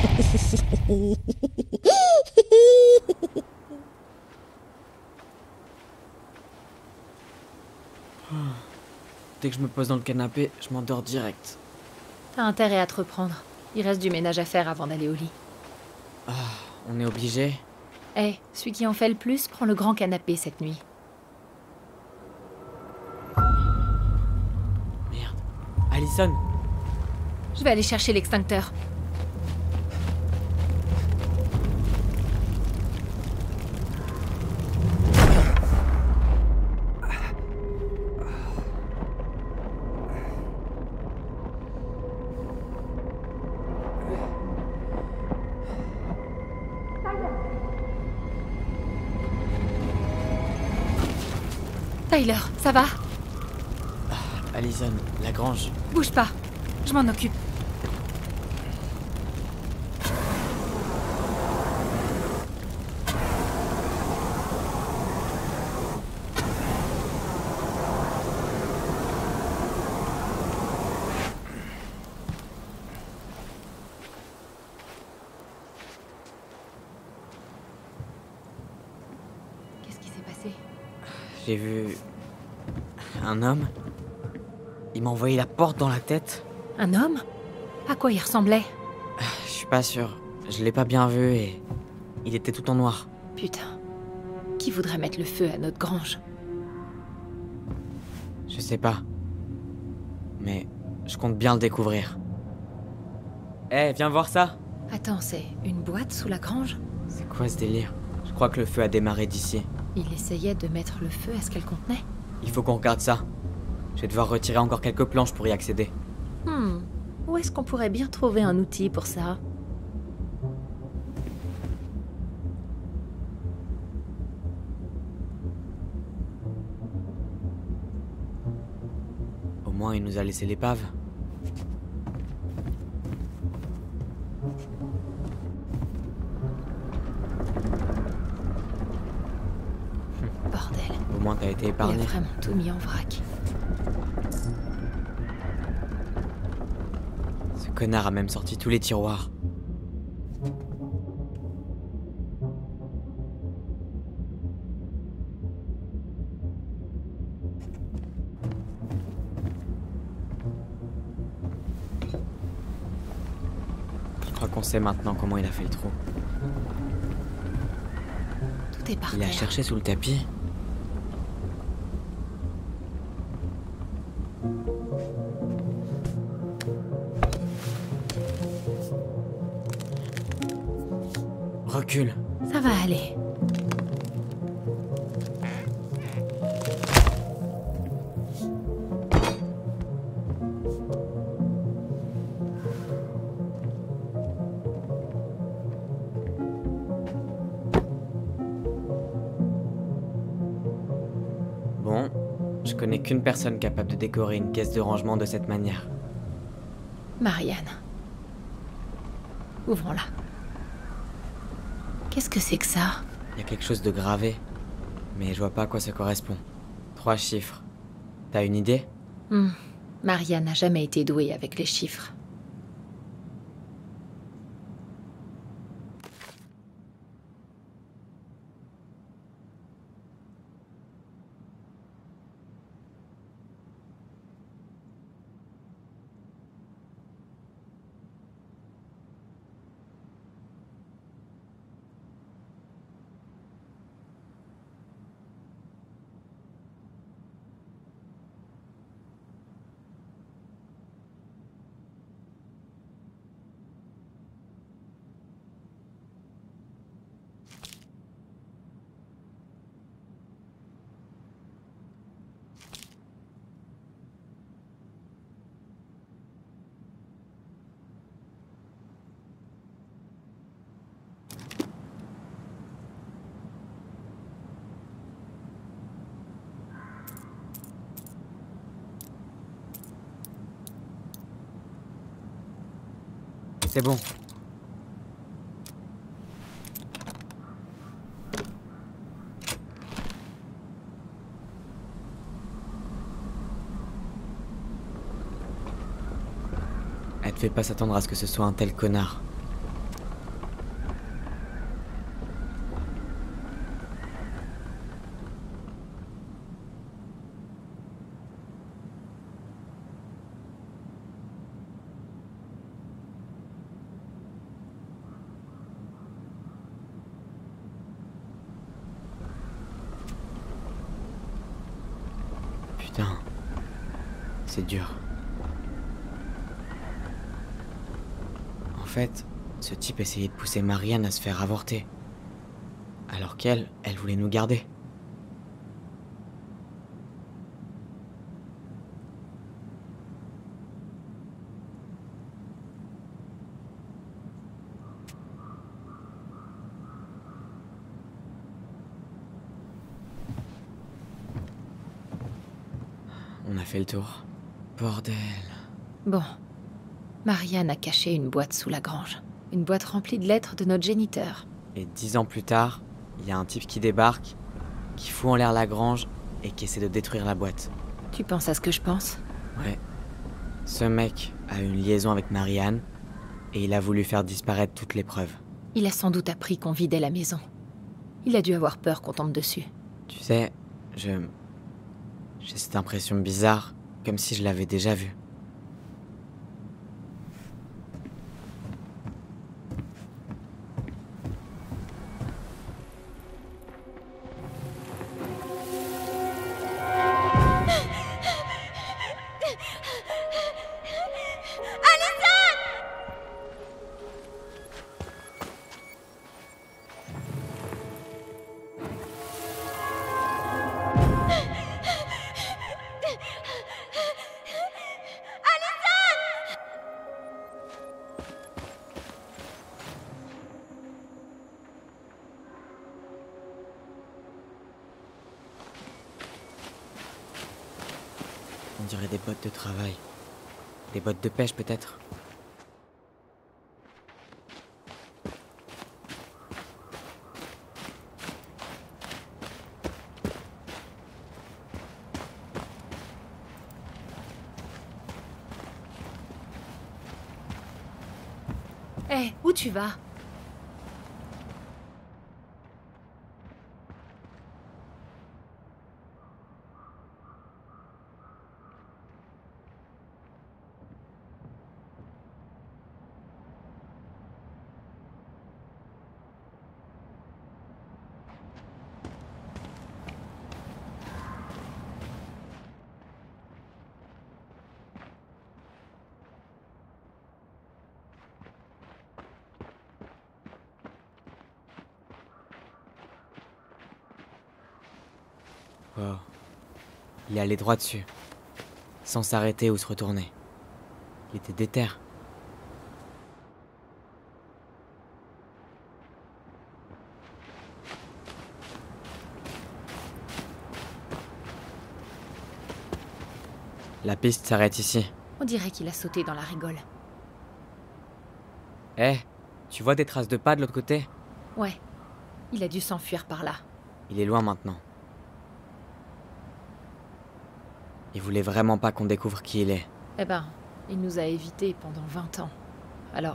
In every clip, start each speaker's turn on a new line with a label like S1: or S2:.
S1: Dès que je me pose dans le canapé, je m'endors direct.
S2: T'as intérêt à te reprendre. Il reste du ménage à faire avant d'aller au lit.
S1: On est obligé.
S2: Eh, celui qui en fait le plus prend le grand canapé cette nuit.
S1: Merde. Allison.
S2: Je vais aller chercher l'extincteur. Tyler, ça va?
S1: Allison, la grange.
S2: Bouge pas. Je m'en occupe. Qu'est-ce qui s'est passé?
S1: J'ai vu... un homme. Il m'a envoyé la porte dans la tête.
S2: Un homme? À quoi il ressemblait?
S1: Je suis pas sûr. Je l'ai pas bien vu et... il était tout en noir.
S2: Putain. Qui voudrait mettre le feu à notre grange?
S1: Je sais pas. Mais je compte bien le découvrir. Eh, viens voir ça.
S2: Attends, c'est une boîte sous la grange?
S1: C'est quoi ce délire? Je crois que le feu a démarré d'ici.
S2: Il essayait de mettre le feu à ce qu'elle contenait?
S1: Il faut qu'on regarde ça. Je vais devoir retirer encore quelques planches pour y accéder.
S2: Où est-ce qu'on pourrait bien trouver un outil pour ça?
S1: Au moins, il nous a laissé l'épave.
S2: Bordel.
S1: Au moins, t'as été
S2: Il
S1: épargné.
S2: a vraiment tout mis en vrac.
S1: Ce connard a même sorti tous les tiroirs. Je crois qu'on sait maintenant comment il a fait le trou.
S2: Tout est par
S1: Il a
S2: terre.
S1: cherché sous le tapis. Recule.
S2: Ça va aller.
S1: Bon, je connais qu'une personne capable de décorer une caisse de rangement de cette manière.
S2: Marianne. Ouvrons-la. Qu'est-ce que c'est que ça?
S1: Il y a quelque chose de gravé, mais je vois pas à quoi ça correspond. 3 chiffres. T'as une idée?
S2: Marianne n'a jamais été douée avec les chiffres.
S1: C'est bon. Elle te fait pas s'attendre à ce que ce soit un tel connard. Putain, c'est dur. En fait, ce type essayait de pousser Marianne à se faire avorter. Alors qu'elle, elle voulait nous garder. On a fait le tour. Bordel.
S2: Bon. Marianne a caché une boîte sous la grange. Une boîte remplie de lettres de notre géniteur.
S1: Et 10 ans plus tard, il y a un type qui débarque, qui fout en l'air la grange et qui essaie de détruire la boîte.
S2: Tu penses à ce que je pense?
S1: Ouais. Ce mec a une liaison avec Marianne et il a voulu faire disparaître toutes les preuves.
S2: Il a sans doute appris qu'on vidait la maison. Il a dû avoir peur qu'on tombe dessus.
S1: Tu sais, j'ai cette impression bizarre, comme si je l'avais déjà vu. On dirait des bottes de travail. Des bottes de pêche peut-être.
S2: Hé, où tu vas?
S1: Wow. Il est allé droit dessus, sans s'arrêter ou se retourner. Il était déter. La piste s'arrête ici.
S2: On dirait qu'il a sauté dans la rigole.
S1: Eh, tu vois des traces de pas de l'autre côté?
S2: Ouais. Il a dû s'enfuir par là.
S1: Il est loin maintenant. Il voulait vraiment pas qu'on découvre qui il est.
S2: Eh ben, il nous a évités pendant 20 ans. Alors,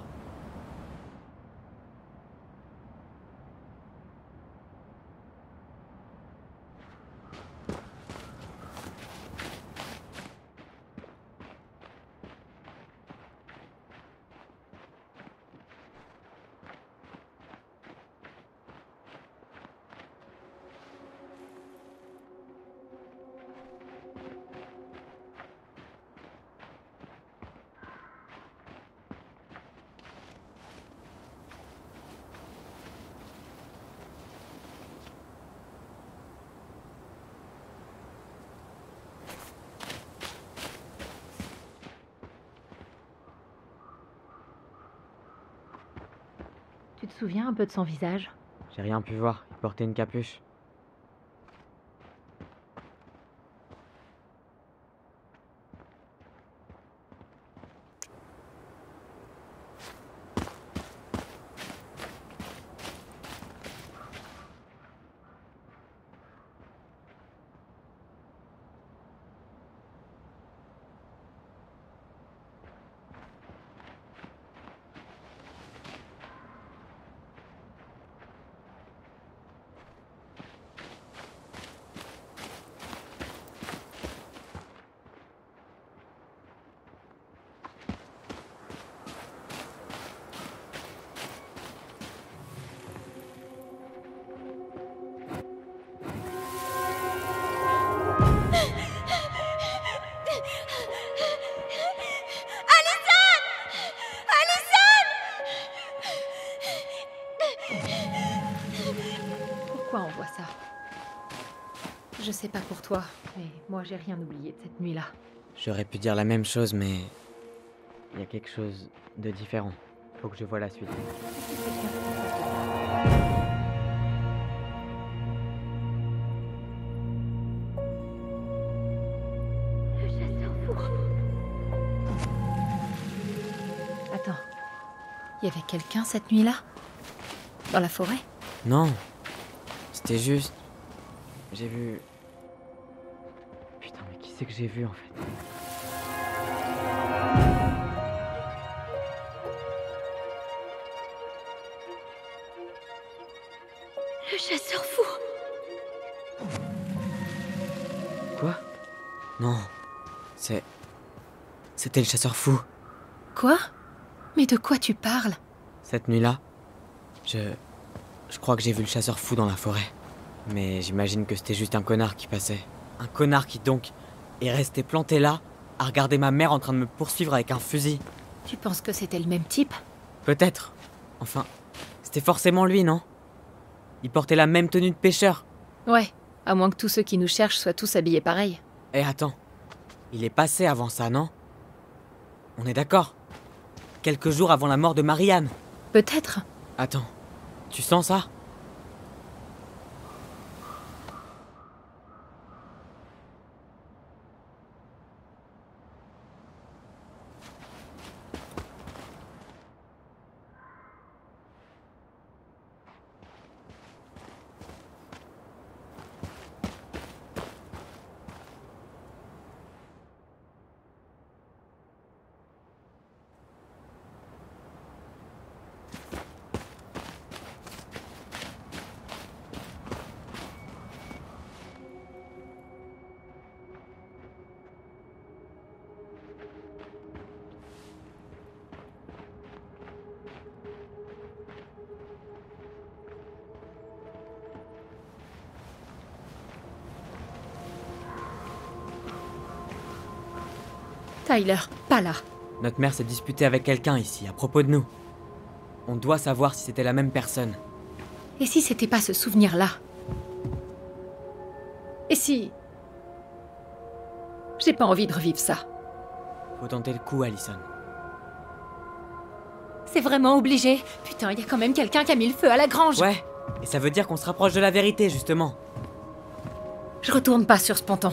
S2: tu te souviens un peu de son visage?
S1: J'ai rien pu voir, il portait une capuche.
S2: Je sais pas pour toi, mais moi j'ai rien oublié de cette nuit-là.
S1: J'aurais pu dire la même chose, mais il y a quelque chose de différent. Faut que je voie la suite.
S2: Le chasseur fou. Attends, il y avait quelqu'un cette nuit-là? Dans la forêt?
S1: Non, c'était juste... J'ai vu... Putain, mais qui c'est que j'ai vu en fait?
S2: Le chasseur fou.
S1: Quoi? Non, c'était le chasseur fou.
S2: Quoi? Mais de quoi tu parles?
S1: Cette nuit-là, je crois que j'ai vu le chasseur fou dans la forêt. Mais j'imagine que c'était juste un connard qui passait. Un connard qui donc est resté planté là, à regarder ma mère en train de me poursuivre avec un fusil.
S2: Tu penses que c'était le même type?
S1: Peut-être. Enfin, c'était forcément lui, non? Il portait la même tenue de pêcheur.
S2: Ouais, à moins que tous ceux qui nous cherchent soient tous habillés pareil.
S1: Eh attends, il est passé avant ça, non? On est d'accord? Quelques jours avant la mort de Marianne.
S2: Peut-être.
S1: Attends, tu sens ça?
S2: Tyler, pas là.
S1: Notre mère s'est disputée avec quelqu'un ici, à propos de nous. On doit savoir si c'était la même personne.
S2: Et si c'était pas ce souvenir-là? Et si... J'ai pas envie de revivre ça.
S1: Faut tenter le coup, Allison.
S2: C'est vraiment obligé. Putain, il y a quand même quelqu'un qui a mis le feu à la grange.
S1: Ouais, et ça veut dire qu'on se rapproche de la vérité, justement.
S2: Je retourne pas sur ce ponton.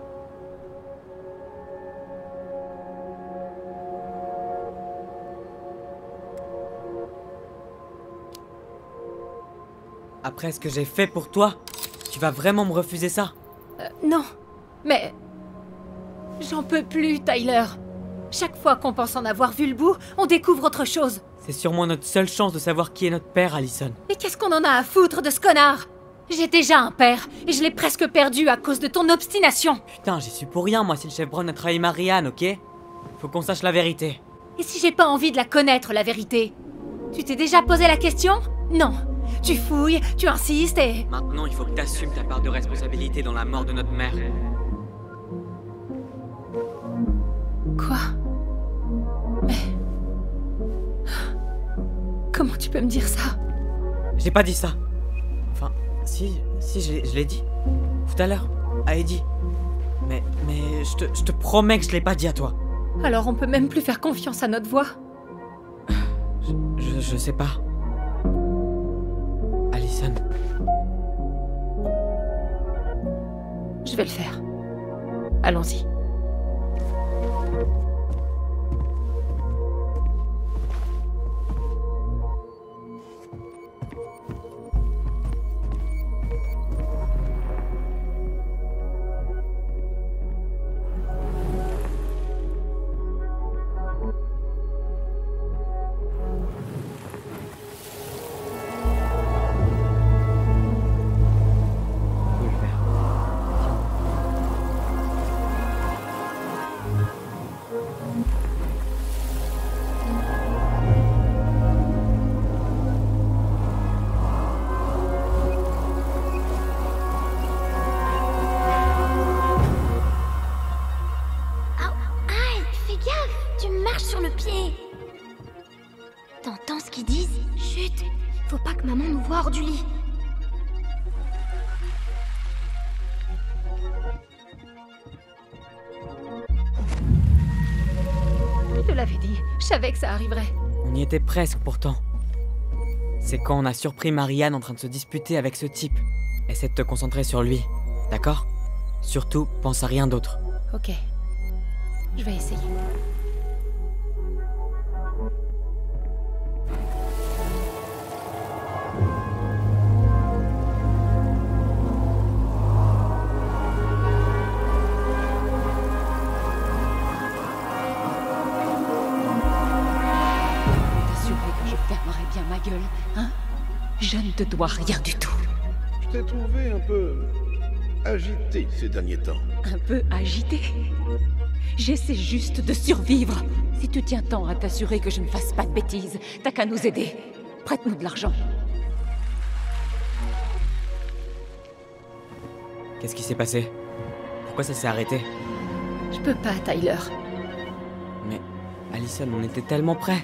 S1: Après ce que j'ai fait pour toi, tu vas vraiment me refuser ça?
S2: Non, mais... J'en peux plus, Tyler. Chaque fois qu'on pense en avoir vu le bout, on découvre autre chose.
S1: C'est sûrement notre seule chance de savoir qui est notre père, Allison.
S2: Et qu'est-ce qu'on en a à foutre de ce connard? J'ai déjà un père, et je l'ai presque perdu à cause de ton obstination.
S1: Putain, j'y suis pour rien, moi, si le chef Brown a trahi Marianne, ok? Faut qu'on sache la vérité.
S2: Et si j'ai pas envie de la connaître, la vérité? Tu t'es déjà posé la question? Non. Tu fouilles, tu insistes et...
S1: Maintenant, il faut que t'assumes ta part de responsabilité dans la mort de notre mère.
S2: Quoi? Mais... Comment tu peux me dire ça?
S1: J'ai pas dit ça. Enfin, si, je l'ai dit. Tout à l'heure, à Eddie. Mais je te promets que je l'ai pas dit à toi.
S2: Alors on peut même plus faire confiance à notre voix?
S1: Je sais pas. Allison.
S2: Je vais le faire. Allons-y.
S1: Faut le faire.
S3: Aïe, fais gaffe, tu me marches sur le pied. T'entends ce qu'ils disent? Chut, faut pas que maman nous voie hors du lit.
S2: l'avais dit, je savais que ça arriverait.
S1: On y était presque pourtant. C'est quand on a surpris Marianne en train de se disputer avec ce type. Essaie de te concentrer sur lui, d'accord? Surtout, pense à rien d'autre.
S2: Ok. Je vais essayer.
S4: Ma gueule, hein? Je ne te dois rien du tout.
S5: Je t'ai trouvé un peu agité ces derniers temps.
S4: Un peu agité? J'essaie juste de survivre. Si tu tiens tant à t'assurer que je ne fasse pas de bêtises, t'as qu'à nous aider. Prête-nous de l'argent.
S1: Qu'est-ce qui s'est passé? Pourquoi ça s'est arrêté?
S2: Je peux pas, Tyler.
S1: Mais, Allison, on était tellement près.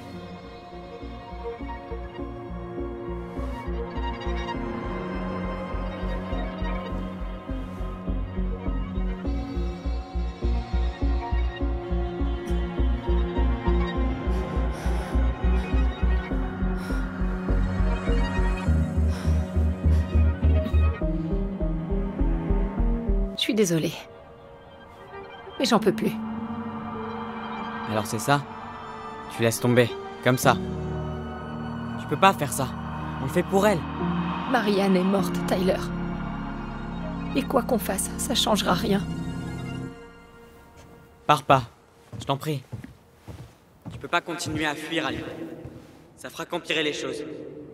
S2: Je suis désolée. Mais j'en peux plus.
S1: Alors c'est ça? Tu laisses tomber, comme ça. Tu peux pas faire ça. On le fait pour elle.
S2: Marianne est morte, Tyler. Et quoi qu'on fasse, ça changera rien.
S1: Pars pas, je t'en prie. Tu peux pas continuer à fuir, Ali. Ça fera qu'empirer les choses.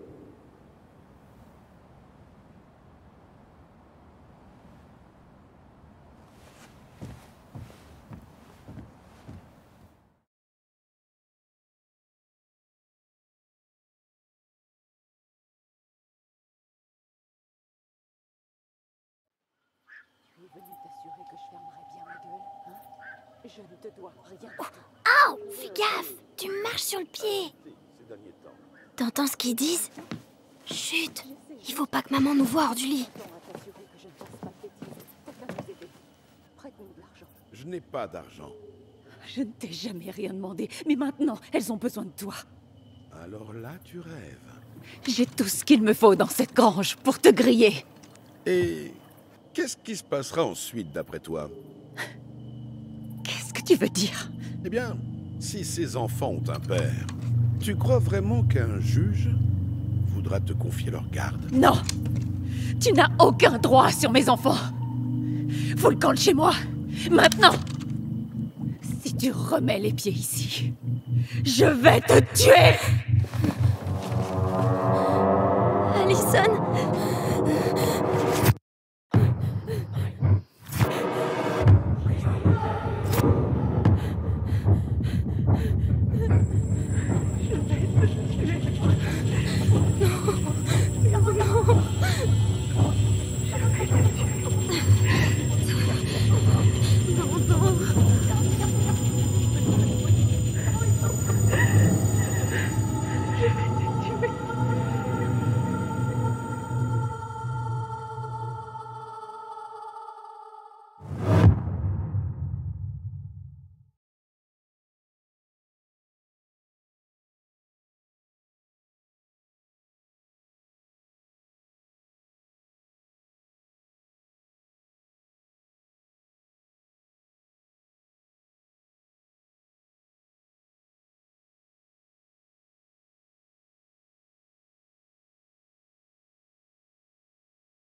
S4: Tu es venu t'assurer que je fermerais bien ma gueule, hein? Je ne te dois rien du tout.
S3: Oh, fais gaffe, tu marches sur le pied.
S5: Ces derniers temps.
S3: T'entends ce qu'ils disent? Chut, il faut pas que maman nous voie hors du lit.
S4: Tant à t'assurer que je ne fasse pas de bêtises, t'as qu'à nous aider. Prête-nous de l'argent.
S5: Je n'ai pas d'argent.
S4: Je ne t'ai jamais rien demandé, mais maintenant, elles ont besoin de toi.
S5: Alors là, tu rêves.
S4: J'ai tout ce qu'il me faut dans cette grange pour te griller.
S5: Et qu'est-ce qui se passera ensuite, d'après toi?
S4: Qu'est-ce que tu veux dire?
S5: Eh bien, si ces enfants ont un père, tu crois vraiment qu'un juge voudra te confier leur garde?
S4: Non! Tu n'as aucun droit sur mes enfants! Fous le camp de chez moi! Maintenant! Si tu remets les pieds ici, je vais te tuer!
S3: Allison?